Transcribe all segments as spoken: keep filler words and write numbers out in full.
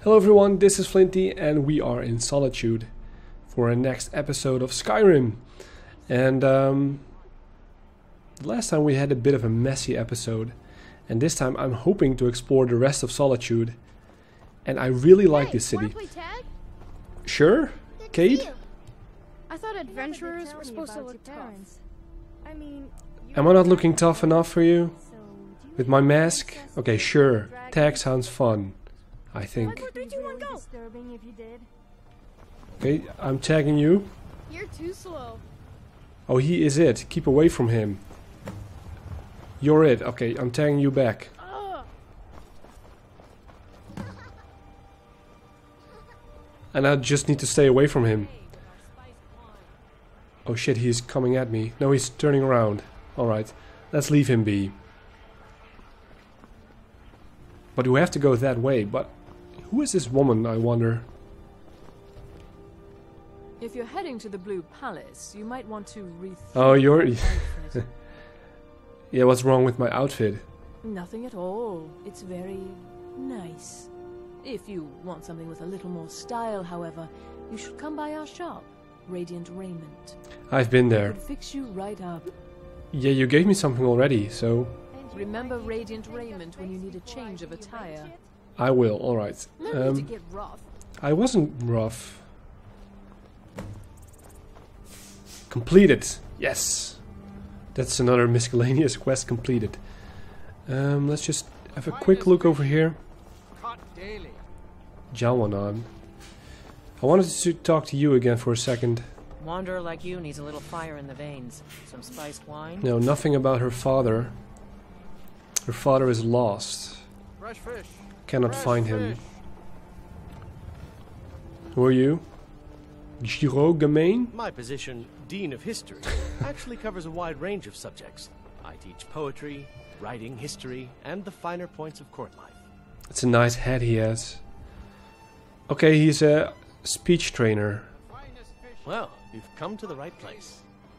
Hello everyone, this is Flinti and we are in Solitude for our next episode of Skyrim. And um, last time we had a bit of a messy episode, and this time I'm hoping to explore the rest of Solitude. And I really like hey, this city. Play tag? Sure, Cade? I thought adventurers were supposed to look tough. I mean, Am I not looking tough enough for you? With my mask? Okay, sure. Tag sounds fun, I think. Three, two, one, go. Okay, I'm tagging you. You're too slow. Oh, he is it. Keep away from him. You're it. Okay, I'm tagging you back. Ugh. And I just need to stay away from him. Oh shit, he's coming at me. No, he's turning around. Alright, let's leave him be. But we have to go that way. But who is this woman, I wonder? If you're heading to the Blue Palace, you might want to rethink. Oh, you're... your outfit. Yeah, what's wrong with my outfit? Nothing at all. It's very nice. If you want something with a little more style, however, you should come by our shop, Radiant Raiment. I've been there. Could fix you right up. Yeah, you gave me something already, so... Remember Radiant Raiment when you need a change of attire. I will, alright. No need to Um, get rough. I wasn't rough. Completed! Yes! That's another miscellaneous quest completed. Um, let's just have a quick look over here. Jawanon. I wanted to talk to you again for a second. Wanderer like you needs a little fire in the veins. Some spiced wine? No, nothing about her father. Her father is lost. Fresh fish. Cannot Fresh find him. fish. Who are you? Giro Gamain? My position, Dean of History, actually covers a wide range of subjects. I teach poetry, writing, history, and the finer points of court life. It's a nice head he has. Okay, he's a speech trainer. Well, you've come to the right place.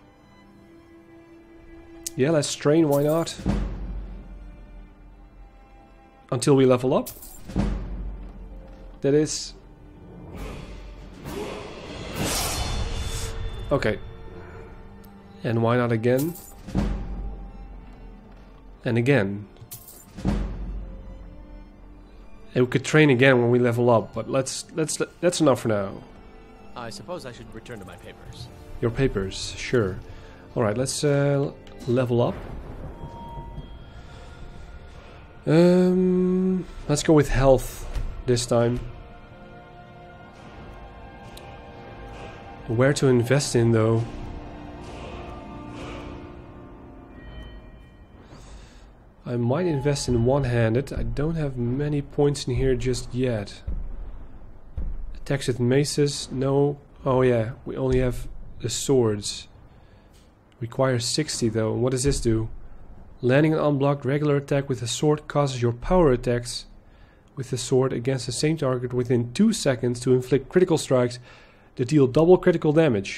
Yeah, let's train, why not? Until we level up. That is... Okay. And why not again? And again. And we could train again when we level up, but let's let's that's enough for now. I suppose I should return to my papers. Your papers, sure. All right, let's uh, level up. Um, let's go with health this time. Where to invest in, though? I might invest in one-handed. I don't have many points in here just yet. Attacks with maces, no. Oh yeah, we only have the swords. Requires sixty though. What does this do? Landing an unblocked regular attack with a sword causes your power attacks with the sword against the same target within two seconds to inflict critical strikes that deal double critical damage.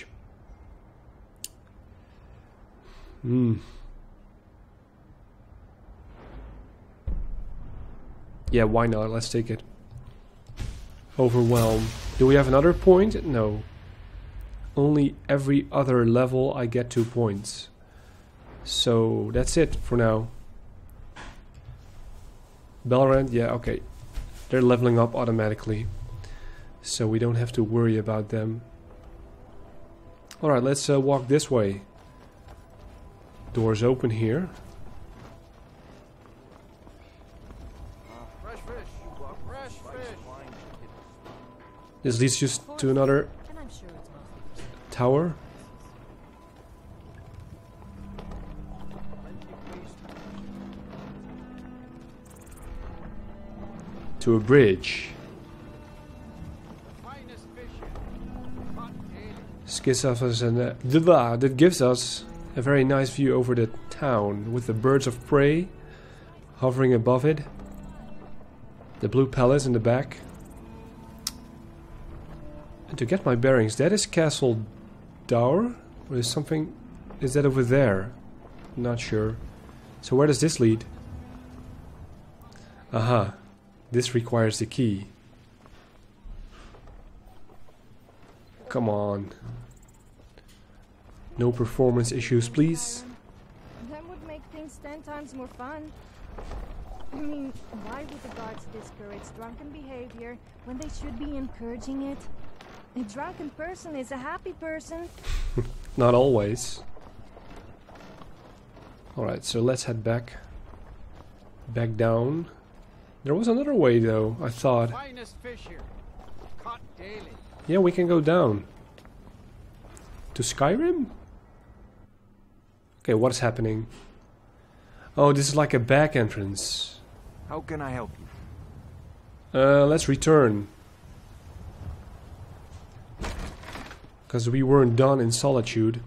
Hmm. Yeah, why not? Let's take it. Overwhelm. Do we have another point? No. Only every other level I get two points. So that's it for now. Belrand, yeah, okay. They're leveling up automatically. So we don't have to worry about them. Alright, let's uh, walk this way. Doors open here. Fresh fish. Fresh fish. This leads just to another And I'm sure it's mostly tower. To a bridge. This gives us an, uh, that gives us a very nice view over the town with the birds of prey hovering above it. The blue palace in the back. And to get my bearings, that is Castle Dower? Or is something... Is that over there? Not sure. So where does this lead? Aha. This requires the key. come on. No performance issues, please. That would make things ten times more fun. I mean, why would the guards discourage drunken behavior when they should be encouraging it? A drunken person is a happy person. Not always. Alright, so let's head back. Back down. There was another way though, I thought. Finest fish here. Caught daily. Yeah, we can go down. To Skyrim? Okay, what is happening? Oh, this is like a back entrance. How can I help you? Uh, let's return. Because we weren't done in Solitude.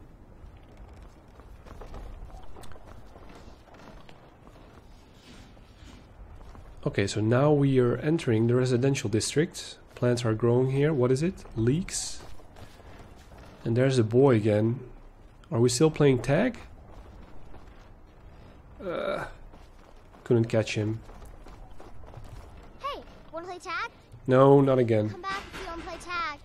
Okay, so now we are entering the residential district. Plants are growing here. What is it? Leeks. And there's a boy again. Are we still playing tag? Uh, couldn't catch him. Hey, wanna play tag? No, not again. Come back if you wanna play tag.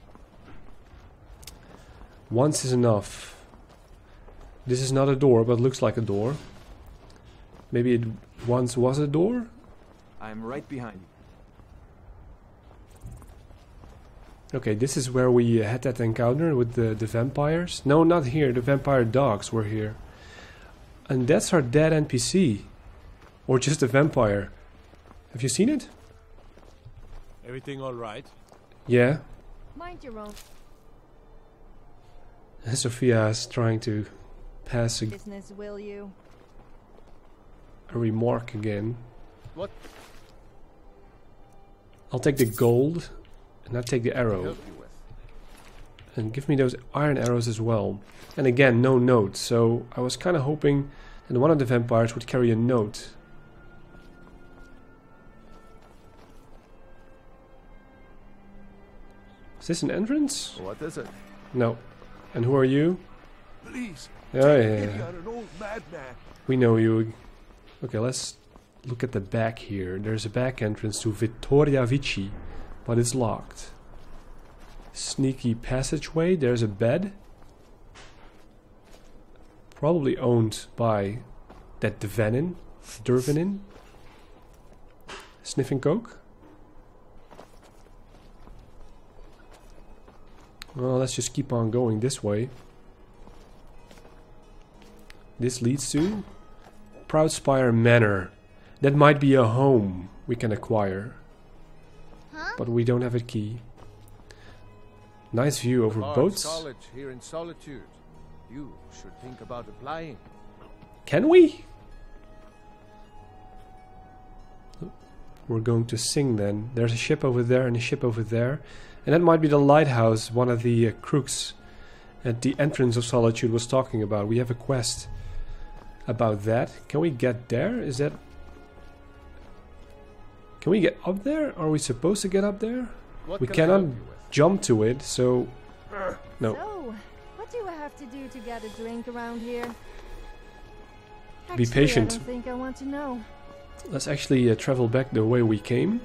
Once is enough. This is not a door, but looks like a door. Maybe it once was a door? I'm right behind you. Okay, this is where we uh, had that encounter with the, the vampires. No, not here. The vampire dogs were here. And that's our dead N P C. Or just a vampire. Have you seen it? Everything all right? Yeah. Mind your own Sophia is trying to pass a, business, will you? a remark again. What I'll take the gold. And I'll take the can I arrow. help you with? And give me those iron arrows as well. And again, no note. So I was kind of hoping that one of the vampires would carry a note. Is this an entrance? What is it? No. And who are you? Please. Oh, yeah, Pity yeah. on an old madman. We know you. Okay, let's look at the back here. There's a back entrance to Vittoria Vici, but it's locked. Sneaky passageway. There's a bed. Probably owned by that Devenin. Dervenin. Sniffing coke. Well, let's just keep on going this way. This leads to Proudspire Manor. That might be a home we can acquire. Huh? But we don't have a key. Nice view over Bards boats. College here in Solitude. You should think about applying. Can we? We're going to sing then. There's a ship over there and a ship over there. And that might be the lighthouse one of the uh, crooks at the entrance of Solitude was talking about. We have a quest about that. Can we get there? Is that... Can we get up there? Are we supposed to get up there? What We can I cannot help you with? jump to it, so... No. So, what do I have to do to get a drink around here? Be Actually, patient. I don't think I want to know. Let's actually uh, travel back the way we came.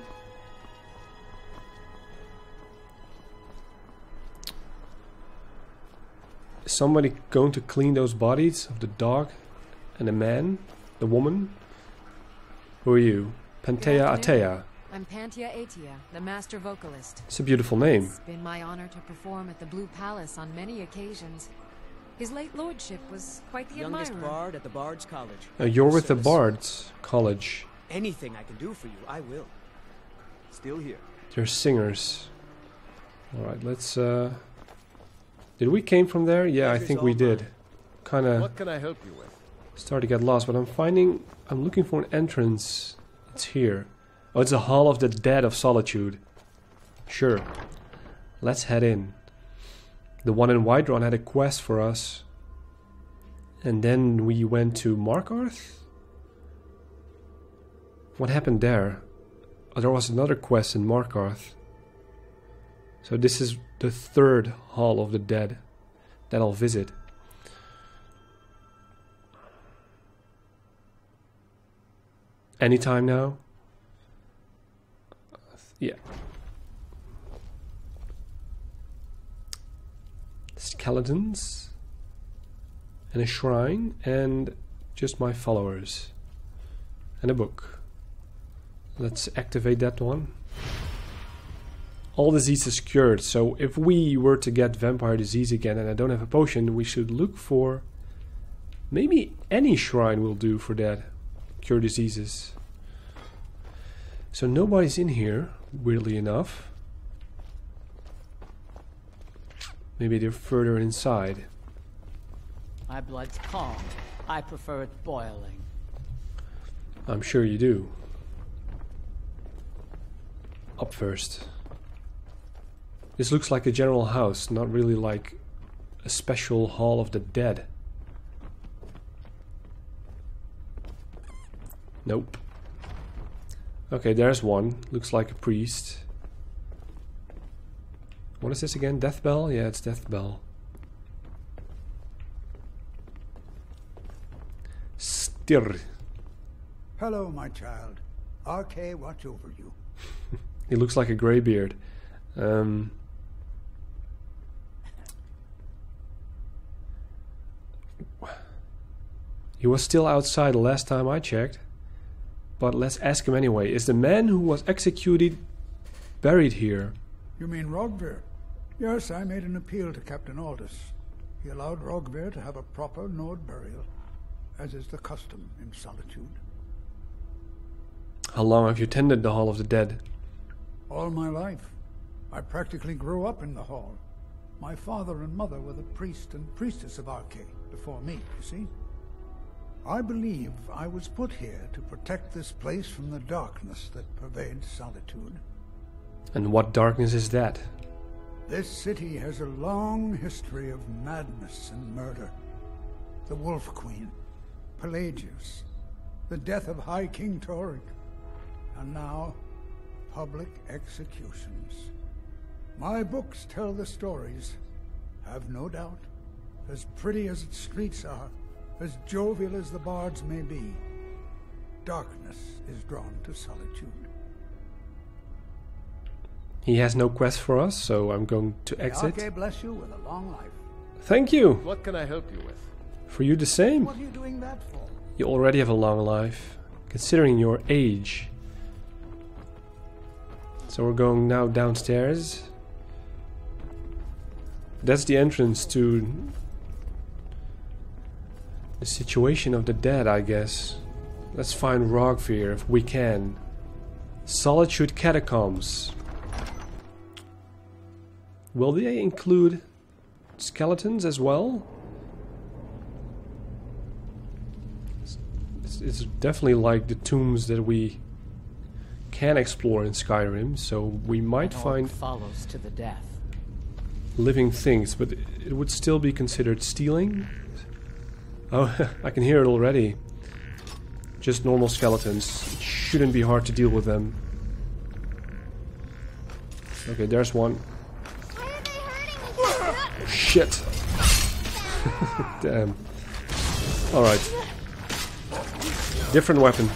Is somebody going to clean those bodies of the dog and the man, the woman? Who are you? Pantea Atea. I'm Pantea Atea, the master vocalist. It's a beautiful name. It's been my honor to perform at the Blue Palace on many occasions. His late lordship was quite the Youngest admirer. bard at the Bards College. Uh, you're with the Service. Bards College. Anything I can do for you, I will. Still here. They're singers. Alright, let's... Uh... Did we came from there? Yeah, I Pleasure's think we all did. mine. Kinda What can I help you with? start to get lost, but I'm finding... I'm looking for an entrance. It's here. Oh, it's a Hall of the Dead of Solitude. Sure. Let's head in. The one in Whiterun had a quest for us. And then we went to Markarth? What happened there? Oh, there was another quest in Markarth. So this is the third Hall of the Dead that I'll visit. Anytime now? Yeah. skeletons and a shrine and just my followers and a book. Let's activate that one. All diseases cured, so if we were to get vampire disease again and I don't have a potion, we should look for maybe any shrine will do for that. Cure diseases. So nobody's in here, weirdly enough. Maybe they're further inside. My blood's calm. I prefer it boiling. I'm sure you do. Up first. This looks like a general house, not really like a special Hall of the Dead. Nope. Okay, there's one. Looks like a priest. What is this again? Death bell? Yeah, it's death bell. Stir. Hello, my child. R K, watch over you. He looks like a greybeard. Um, he was still outside the last time I checked. But let's ask him anyway. Is the man who was executed buried here? You mean Rogvir? Yes, I made an appeal to Captain Aldous. He allowed Rogvir to have a proper Nord burial, as is the custom in Solitude. How long have you tended the Hall of the Dead? All my life. I practically grew up in the hall. My father and mother were the priest and priestess of Arcade before me, you see. I believe I was put here to protect this place from the darkness that pervades Solitude. And what darkness is that? This city has a long history of madness and murder. The Wolf Queen, Pelagius, the death of High King Torek, and now public executions. My books tell the stories, have no doubt, as pretty as its streets are, as jovial as the bards may be. Darkness is drawn to Solitude. He has no quest for us, so I'm going to exit. May Arcade bless you with a long life. Thank you! What can I help you with? For you the same. What are you doing that for? You already have a long life, considering your age. So we're going now downstairs. That's the entrance to the situation of the dead, I guess. Let's find Rogvir if we can. Solitude Catacombs. Will they include skeletons as well? It's, it's definitely like the tombs that we can explore in Skyrim, so we might find follows to the death. living things, but it would still be considered stealing. Oh, I can hear it already. Just normal skeletons. It shouldn't be hard to deal with them. Okay, there's one. Shit. Damn. Alright. Different weapon.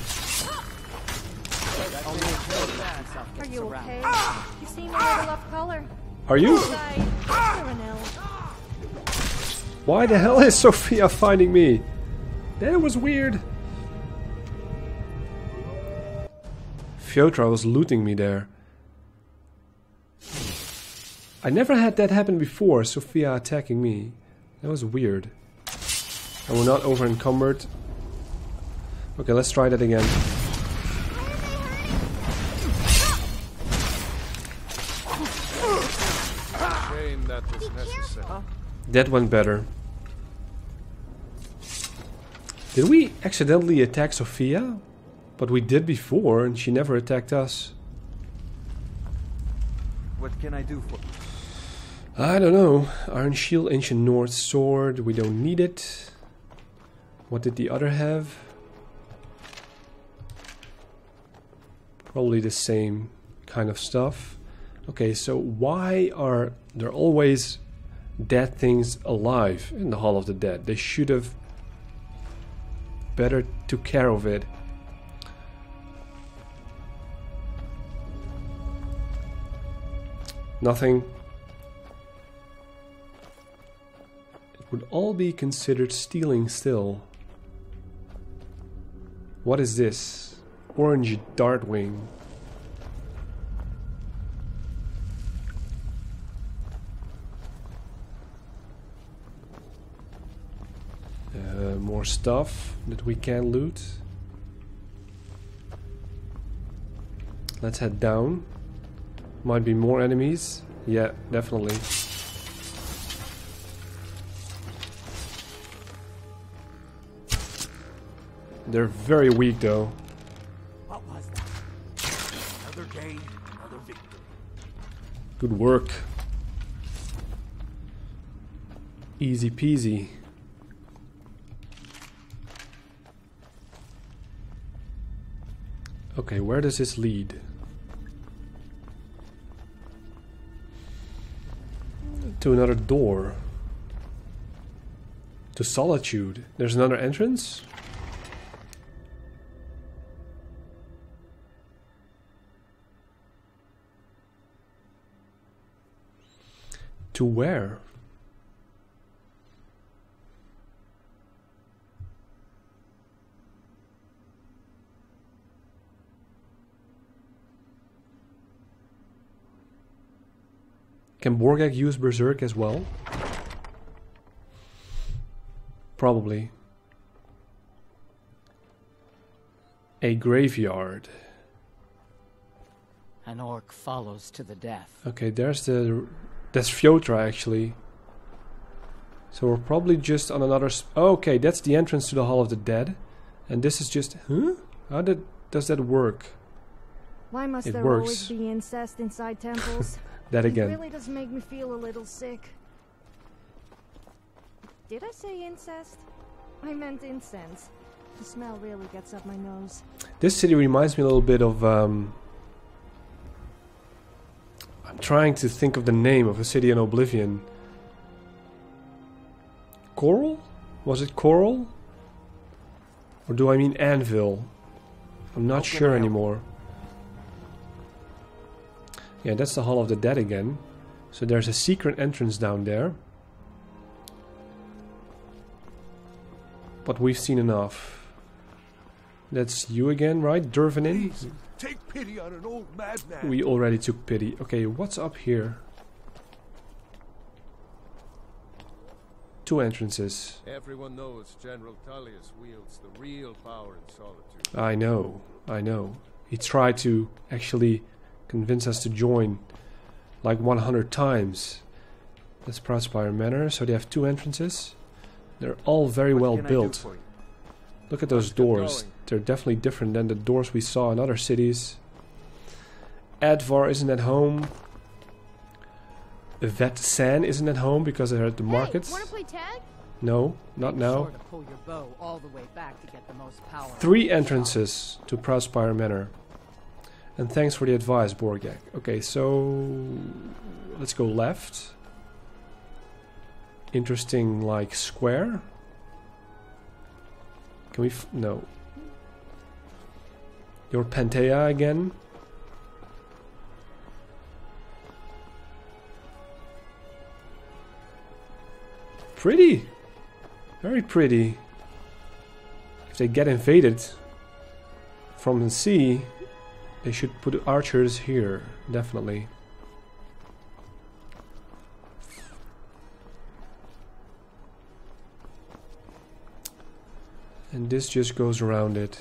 Are you okay? You seem a little off color. Are you? Like, you're an elf. Why the hell is Sophia finding me? That was weird. Fjotra was looting me there. I never had that happen before, Sophia attacking me. That was weird. And we're not over encumbered. Okay, let's try that again. Shame that was necessary. That went better. Did we accidentally attack Sophia? But we did before, and she never attacked us. What can I do for you? I don't know. Iron Shield, Ancient North Sword. We don't need it. What did the other have? Probably the same kind of stuff. Okay, so why are there always dead things alive in the Hall of the Dead? They should have better took care of it. Nothing. would all be considered stealing still. What is this? Orange dartwing. Uh, more stuff that we can loot. Let's head down. Might be more enemies. Yeah, definitely. They're very weak though. What was that? Another game, another victory. Good work. Easy peasy. Okay, where does this lead? To another door. To Solitude. There's another entrance? To where? Can Borgak use Berserk as well? Probably. A graveyard. An orc follows to the death. Okay, there's the... That's Fjotra actually. So we're probably just on another... Sp oh, okay, that's the entrance to the Hall of the Dead. And this is just... Huh? How did, does that work? Why must It there works. always be incest inside temples? That again. It really does make me feel a little sick. Did I say incest? I meant incense. The smell really gets up my nose. This city reminds me a little bit of... Um, I'm trying to think of the name of a city in Oblivion. Coral? Was it Coral? Or do I mean Anvil? I'm not sure anymore. Yeah, that's the Hall of the Dead again. So there's a secret entrance down there. But we've seen enough. That's you again, right? Durvanin? Please, take pity on an old madman. We already took pity. Okay, what's up here? Two entrances. Everyone knows General Tullius wields the real power in Solitude. I know, I know. He tried to actually convince us to join like one hundred times. That's Proudspire Manor, so they have two entrances. They're all very well built. Look at those doors. They're definitely different than the doors we saw in other cities. Advar isn't at home. Vet San isn't at home because they're at the markets. Hey, wanna play tag? No, not now. Sure to pull your bow all the way back to get the most power. Three entrances to Proudspire Manor. And thanks for the advice, Borgak. Okay, so let's go left. Interesting, like, square. Can we... F no. Your Pantea again. Pretty. Very pretty. If they get invaded from the sea, they should put archers here, definitely. And this just goes around it.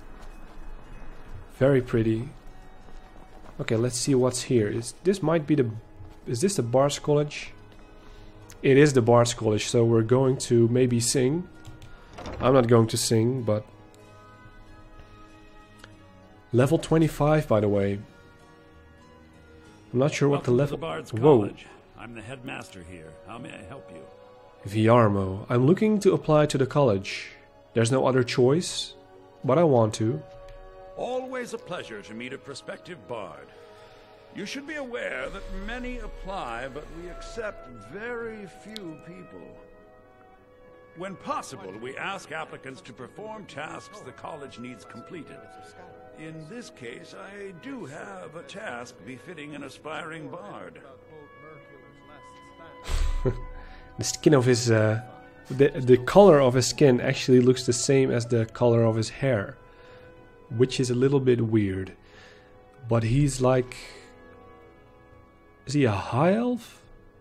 Very pretty. Okay, let's see what's here. Is this might be the... Is this the Bards College? It is the Bards College, so we're going to maybe sing. I'm not going to sing, but... Level twenty-five, by the way. I'm not sure Welcome what the level... To the Bards Whoa. College. I'm the headmaster here. How may I help you? Viarmo. I'm looking to apply to the college. There's no other choice, but I want to. Always a pleasure to meet a prospective bard. You should be aware that many apply, but we accept very few people. When possible, we ask applicants to perform tasks the college needs completed. In this case, I do have a task befitting an aspiring bard. The skin of his uh, the the color of his skin actually looks the same as the color of his hair, which is a little bit weird. But he's like, is he a high elf?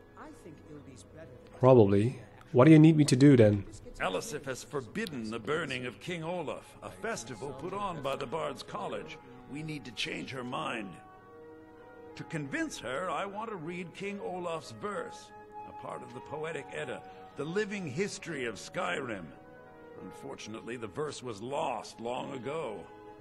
Probably. What do you need me to do then? Elisif has forbidden the burning of King Olaf, a festival put on by the Bards College. We need to change her mind. To convince her, I want to read King Olaf's verse, a part of the Poetic Edda, the living history of Skyrim. Unfortunately, the verse was lost long ago.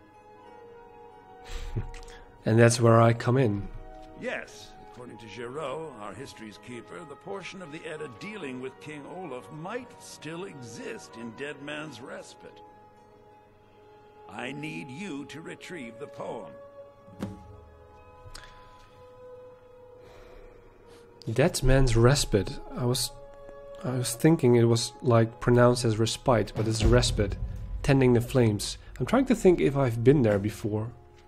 And that's where I come in. Yes. According to Giraud, our history's keeper, the portion of the Edda dealing with King Olaf might still exist in Dead Man's Respite. I need you to retrieve the poem. Dead Man's Respite. I was I was thinking it was like pronounced as respite, but it's respite. Tending the flames. I'm trying to think if I've been there before.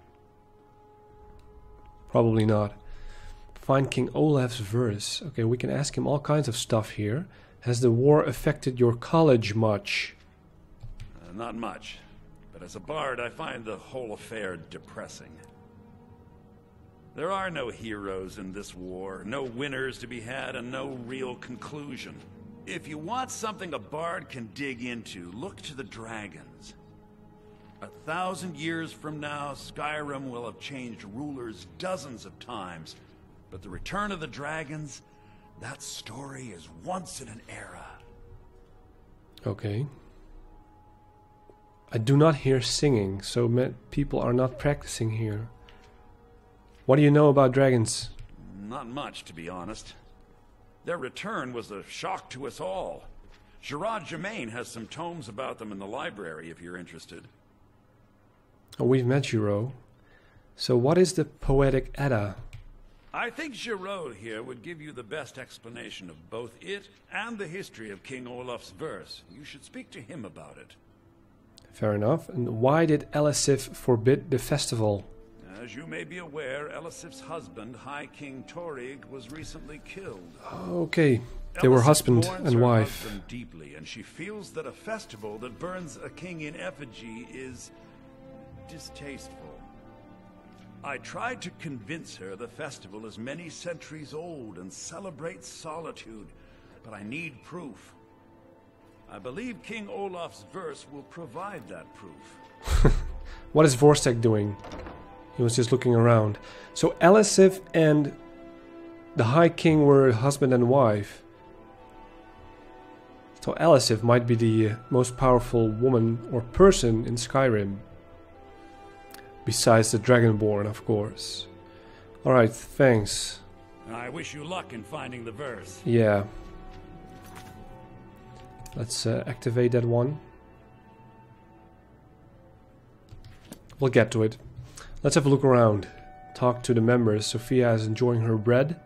Probably not. Find King Olaf's verse. Okay, we can ask him all kinds of stuff here. Has the war affected your college much? Uh, not much. But as a bard, I find the whole affair depressing. There are no heroes in this war, no winners to be had, and no real conclusion. If you want something a bard can dig into, look to the dragons. A thousand years from now, Skyrim will have changed rulers dozens of times. But the return of the dragons, that story is once in an era. Okay. I do not hear singing, so people are not practicing here. What do you know about dragons? Not much, to be honest. Their return was a shock to us all. Gerard Germain has some tomes about them in the library, if you're interested. Oh, we've met Giraud. So what is the Poetic Edda? I think Giraud here would give you the best explanation of both it and the history of King Olaf's verse. You should speak to him about it. Fair enough. And why did Elisif forbid the festival? As you may be aware, Elisif's husband, High King Torig, was recently killed. Okay, they were husband and wife. Husband deeply, and she feels that a festival that burns a king in effigy is distasteful. I tried to convince her the festival is many centuries old and celebrates solitude, but I need proof. I believe King Olaf's verse will provide that proof. What is Vorstek doing? He was just looking around. So Elisif and the High King were husband and wife. So Elisif might be the most powerful woman or person in Skyrim. Besides the Dragonborn, of course. Alright, thanks. I wish you luck in finding the verse. Yeah. Let's uh, activate that one. We'll get to it. Let's have a look around. Talk to the members. Sophia is enjoying her bread.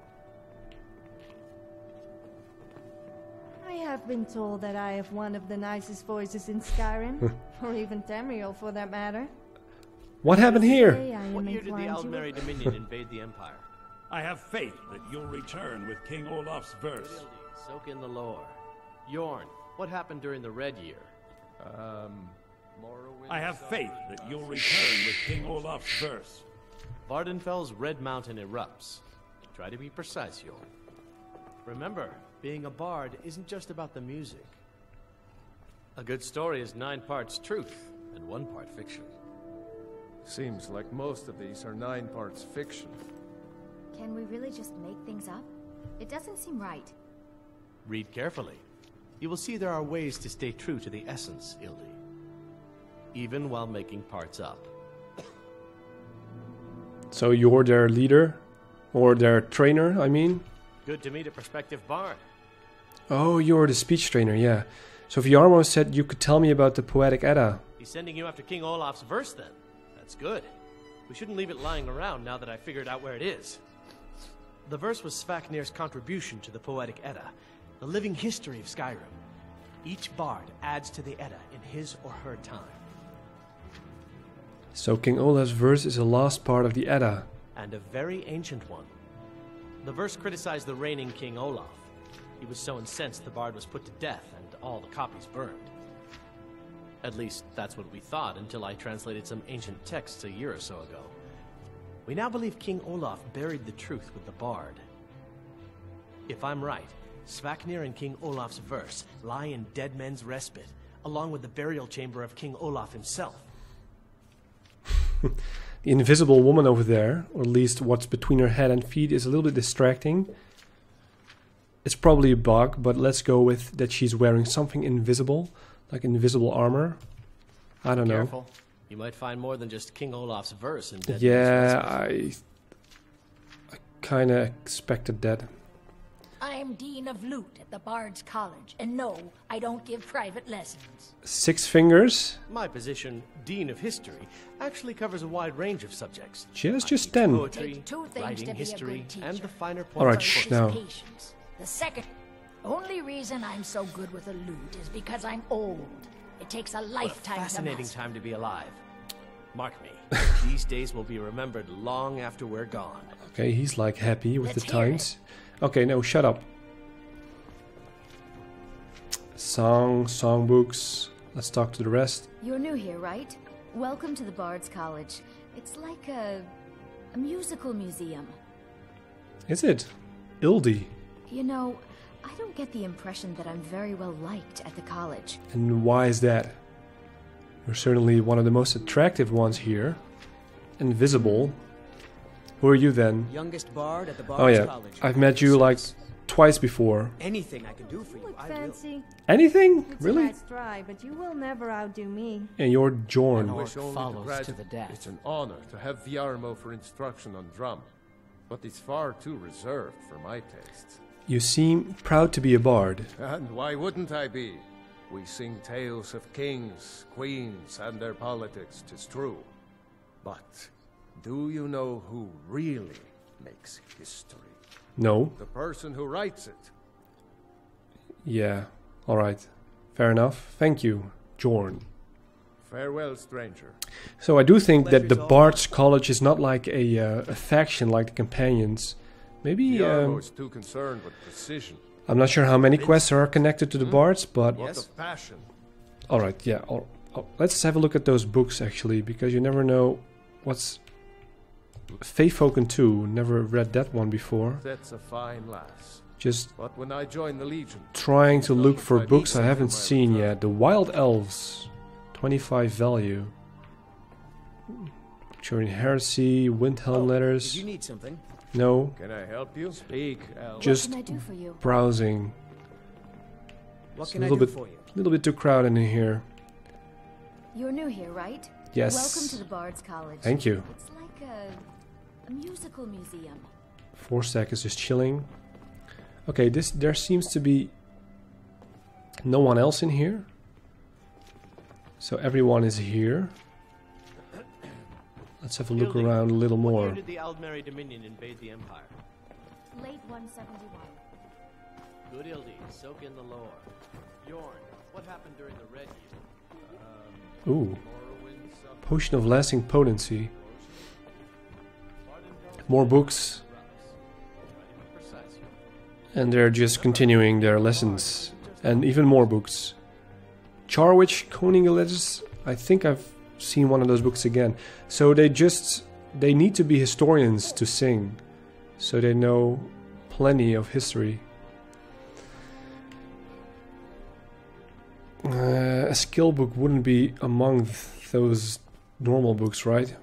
I have been told that I have one of the nicest voices in Skyrim. Or even Tamriel, for that matter. What happened here? What year did the Aldmeri Dominion invade the Empire? I have faith that you'll return with King Olaf's verse. Soak in the lore. Yorn, what happened during the Red Year? Um, I have faith that you'll return with King Olaf's verse. Vardenfell's Red Mountain erupts. Try to be precise, Yorn. Remember, being a bard isn't just about the music. A good story is nine parts truth and one part fiction. Seems like most of these are nine parts fiction. Can we really just make things up? It doesn't seem right. Read carefully. You will see there are ways to stay true to the essence, Ildi. Even while making parts up. So you're their leader? Or their trainer, I mean? Good to meet a prospective bard. Oh, you're the speech trainer, yeah. So Viarmo said you could tell me about the Poetic Edda. He's sending you after King Olaf's verse, then. That's good. We shouldn't leave it lying around now that I figured out where it is. The verse was Svafnir's contribution to the Poetic Edda, the living history of Skyrim. Each bard adds to the Edda in his or her time. So King Olaf's verse is a lost part of the Edda. And a very ancient one. The verse criticized the reigning King Olaf. He was so incensed the bard was put to death, and all the copies burned. At least, that's what we thought until I translated some ancient texts a year or so ago. We now believe King Olaf buried the truth with the Bard. If I'm right, Svaknir and King Olaf's verse lie in Dead Men's Respite, along with the burial chamber of King Olaf himself. The invisible woman over there, or at least what's between her head and feet, is a little bit distracting. It's probably a bug, but let's go with that she's wearing something invisible, like invisible armor. I don't Careful. know. You might find more than just King Olaf's verse in Dead Yeah, Men's I, I kind of expected that. I'm Dean of Loot at the Bards College, and no, I don't give private lessons. Six fingers? My position, Dean of History, actually covers a wide range of subjects. Just, just ten. Poetry, Take two things writing to be a history, good teacher. and the finer points. All right, of shh, books. now. Patience. The second, only reason I'm so good with a lute is because I'm old. It takes a What a lifetime fascinating to master. time to be alive. Mark me. These days will be remembered long after we're gone. Okay, he's like happy with Let's the hear times. Okay, no, shut up. Song, songbooks. Let's talk to the rest. You're new here, right? Welcome to the Bards College. It's like a, a musical museum. Is it? Ildi. You know, I don't get the impression that I'm very well liked at the college. And why is that? You're certainly one of the most attractive ones here. Invisible. Who are you then? Youngest bard at the Bards Oh yeah, College. I've met you like twice before. Anything I can do for you, Look I will. fancy. Anything? It's Really? a nice try, but you will never outdo me. And you're I Jorn. wish only follows to to graduate. the death. It's an honor to have Viarmo for instruction on drum, but it's far too reserved for my tastes. You seem proud to be a bard. And why wouldn't I be? We sing tales of kings, queens, and their politics, 'tis true. But do you know who really makes history? No. The person who writes it. Yeah. Alright. Fair enough. Thank you, Jorn. Farewell, stranger. So I do think that the Pleasure's all Bards College is not like a, uh, a faction like the Companions. Maybe, Viarmo um, is too concerned with precision. I'm not sure how many quests are connected to the Bards, but... What Yes. of passion? Alright, yeah. All, all- let's have a look at those books, actually, because you never know what's... Faefoken two, never read that one before. That's a fine lass. Just But when I join the Legion, trying to look for I books need I some haven't for my seen return. yet. The Wild Elves, twenty-five value. During Heresy, Windhelm Oh, letters. Did you need something? No, can I help you? Speak, Elf. just What can I do for you? browsing. What It's can a I little do bit, for you? little bit too crowded in here. You're new here, right? Yes. Welcome to the Bards College. Thank you. It's like a, a musical museum. Forstack is just chilling. Okay, this there seems to be no one else in here. So everyone is here. Let's have a look Gilding. around a little What more. year did the Aldmeri Dominion invade the Empire? Late one seventy-one. Good Ildi, soak in the lore. Bjorn, what happened during the Red Year? Ooh. Potion of lasting potency. More books. And they're just continuing their lessons. And even more books. Charwich, Koningeles. I think I've seen one of those books again. So they just... They need to be historians to sing. So they know plenty of history. Uh, a skill book wouldn't be among th those normal books, right?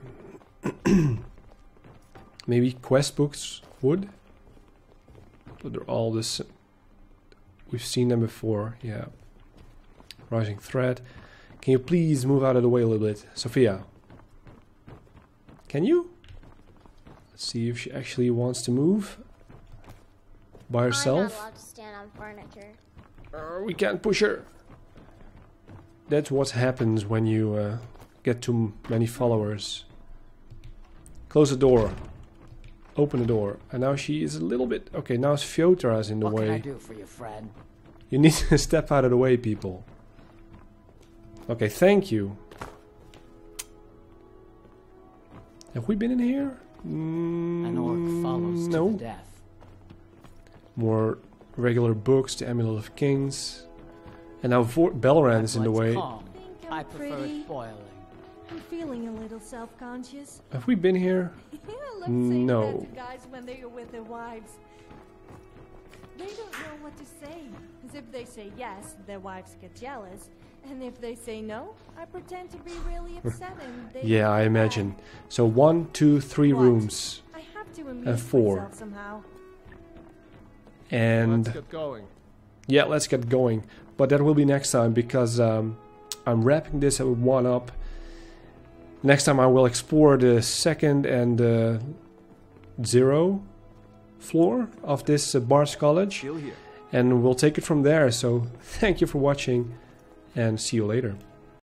Maybe quest books would? But they're all this. We've seen them before, yeah. Rising Thread. Can you please move out of the way a little bit? Sophia. Can you? Let's see if she actually wants to move. By I'm not herself. allowed to stand on furniture. Uh, we can't push her. That's what happens when you uh, get too many followers. Close the door. Open the door. And now she is a little bit... Okay, now Fjotra's in the What way. can I do for you, friend? You need to step out of the way, people. Okay, thank you. Have we been in here? Mm, An orc follows to no. the death. More regular books, the Amulet of Kings. And now Vor Belrand is in the way. Calm. I prefer pretty. it boiling. I'm feeling a little self-conscious. Have we been here? Yeah, let's say No. that to guys when they are with their wives. They don't know what to say. Because if they say yes, their wives get jealous. And if they say no, I pretend to be really upset and they Yeah, I imagine. So one, two, three What? rooms. I have to amuse And four. myself somehow. And Let's get going. yeah, let's get going. But that will be next time because um, I'm wrapping this one up. Next time I will explore the second and uh, zero floor of this uh, Bards College. And we'll take it from there. So thank you for watching and see you later.